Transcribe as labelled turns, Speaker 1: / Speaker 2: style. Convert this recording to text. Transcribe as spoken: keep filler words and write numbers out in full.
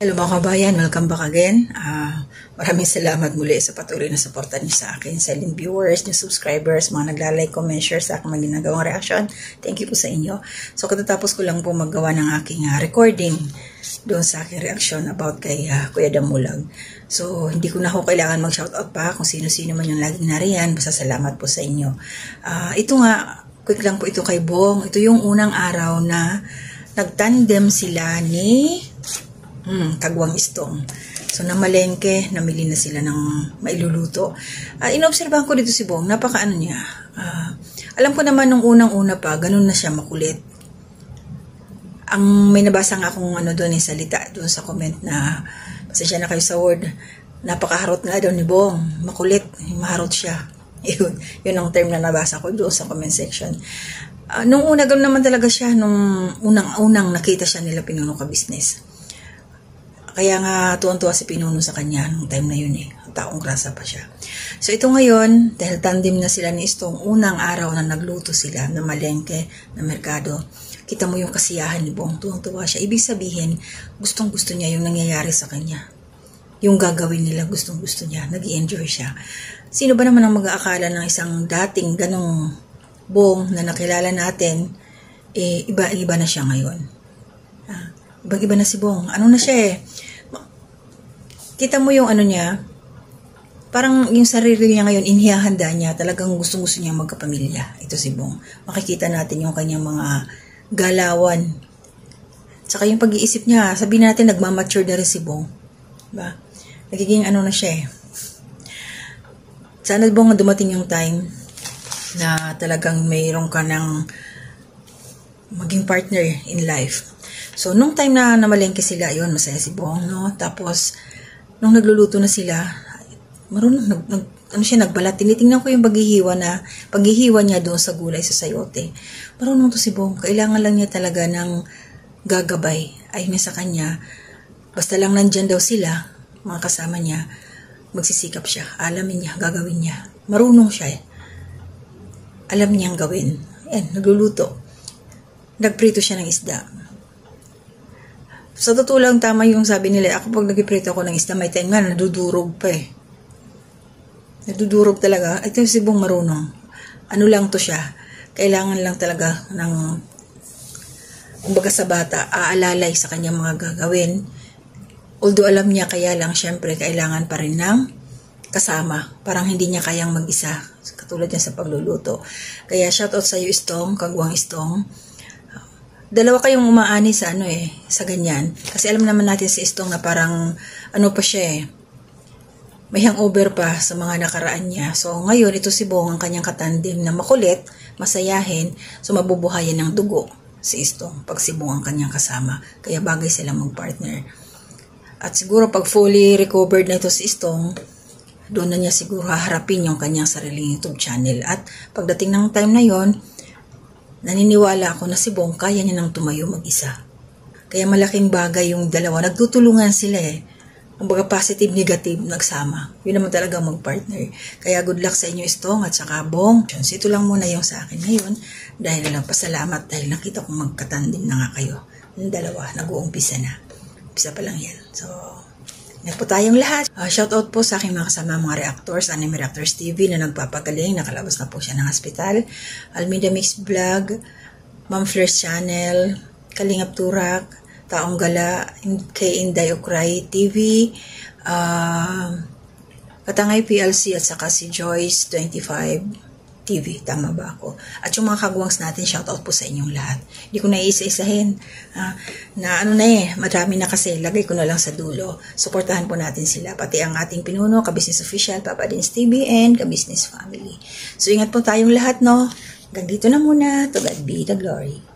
Speaker 1: Hello mga kabayan, welcome back again. Uh, maraming salamat muli sa patuloy na suporta niyo sa akin, silent viewers, new subscribers, mga nagla-like, comment, share sa aking mga ginagawang reaction. Thank you po sa inyo. So katatapos ko lang po maggawa ng aking uh, recording doon sa aking reaction about kay uh, Kuya Damulag. So hindi ko na ako kailangan mag-shoutout pa kung sino-sino man yung laging nariyan. Basta salamat po sa inyo. Uh, ito nga, quick lang po ito kay Bong. Ito yung unang araw na nagtandem sila ni Hmm, Kagwang Istong. So, namalengke, namili na sila ng mailuluto. Uh, Inoobserbahan ko dito si Bong, napaka-ano niya. Uh, alam ko naman nung unang-una pa, ganun na siya makulit. Ang may nabasa nga akong ano doon, yung salita doon sa comment na, pasensya na kayo sa word, napaka-harot nga daw ni Bong. Makulit, maharot siya. Yun, yun ang term na nabasa ko doon sa comment section. Uh, nung una, ganun naman talaga siya, nung unang-unang nakita siya nila Pinuno ka business. Kaya nga tuwan-tuwa si Pinuno sa kanya nung time na yun eh. Taong grasa pa siya. So ito ngayon, dahil tandem na sila ni Istong, unang araw na nagluto sila na malengke, na merkado. Kita mo yung kasiyahan ni Bong, tuwang-tuwa siya. Ibig sabihin, gustong-gusto niya yung nangyayari sa kanya. Yung gagawin nila, gustong-gusto niya. Nag-i-enjoy siya. Sino ba naman ang mag-aakala ng isang dating ganong Bong na nakilala natin, eh, iba-iba na siya ngayon. Ah, ibang-iba na si Bong. Ano na siya eh? Kita mo yung ano niya, parang yung sarili niya ngayon, inihahanda niya, talagang gustong-gusto niya magkapamilya. Ito si Bong. Makikita natin yung kanyang mga galawan. Tsaka yung pag-iisip niya, sabihin natin, nagmamature na rin si Bong. Diba? Nagiging ano na siya eh. Sana Bong dumating yung time na talagang mayroon ka ng maging partner in life. So, nung time na namalengke sila, yun, masaya si Bong, no? Tapos, nung nagluluto na sila, marunong, nag, nag, ano siya, nagbalat. Tinitingnan ko yung paghihiwa na, paghihiwa niya doon sa gulay sa sayote. Marunong to si Bong. Kailangan lang niya talaga ng gagabay. Ay niya sa kanya. Basta lang nandyan daw sila, mga kasama niya, magsisikap siya. Alamin niya, gagawin niya. Marunong siya eh. Alam niyang gawin. Ayan, nagluluto. Nagprito siya ng isda. Sa totoo lang, tama yung sabi nila, ako pag nag-prito ako ng isda, may time nga, nadudurog pa eh. Nadudurog talaga. Ito si Bong marunong. Ano lang to siya. Kailangan lang talaga ng, kumbaga sa bata, aalalay sa kanyang mga gagawin. Although alam niya, kaya lang, syempre, kailangan pa rin ng kasama. Parang hindi niya kayang mag-isa. Katulad niya sa pagluluto. Kaya shoutout sa iyo, Istong, Kagwang Istong. Dalawa kayong umaani sa ano eh, sa ganyan. Kasi alam naman natin si Istong na parang, ano pa siya eh, may hangover pa sa mga nakaraan niya. So ngayon, ito si Bong, ang kanyang katandim na makulit, masayahin, so mabubuhayan ng dugo si Istong pag si Bong ang kanyang kasama. Kaya bagay silang mag-partner. At siguro pag fully recovered na ito si Istong, doon na niya siguro haharapin yung kanyang sariling YouTube channel. At pagdating ng time na yon, naniniwala ako na si Bong kaya niya nang tumayo mag-isa. Kaya malaking bagay yung dalawa. Nagtutulungan sila eh. Kumbaga positive, negative, nagsama. Yun naman talaga mag-partner. Kaya good luck sa inyo, Istong, at saka Bong. So, ito lang muna yung sa akin ngayon. Dahil lang pasalamat dahil nakita kong magkatandim na nga kayo. Yung dalawa, nag-uumpisa na. Umpisa pa lang yan. So, yan po tayong lahat. Uh, shoutout po sa aking mga kasama mga reactors, Anime Reactors T V na nagpapagaling. Nakalabas na po siya ng hospital. Almeida Mix Vlog, Ma'am Flir's Channel, Kalingap Turak, Taong Gala, K. Inday Ukray T V, uh, Katangay P L C at saka si Joyce twenty-five T V. Tama ba ako? At yung mga kagwangs natin, shoutout po sa inyong lahat. Hindi ko na iisa-isahin. Uh, na ano na eh, madami na kasi. Lagay ko na lang sa dulo. Suportahan po natin sila. Pati ang ating pinuno, Ka-Business Official, Papa Dins T V, and Ka-Business Family. So ingat po tayong lahat, no? Hanggang dito na muna. To God be the glory.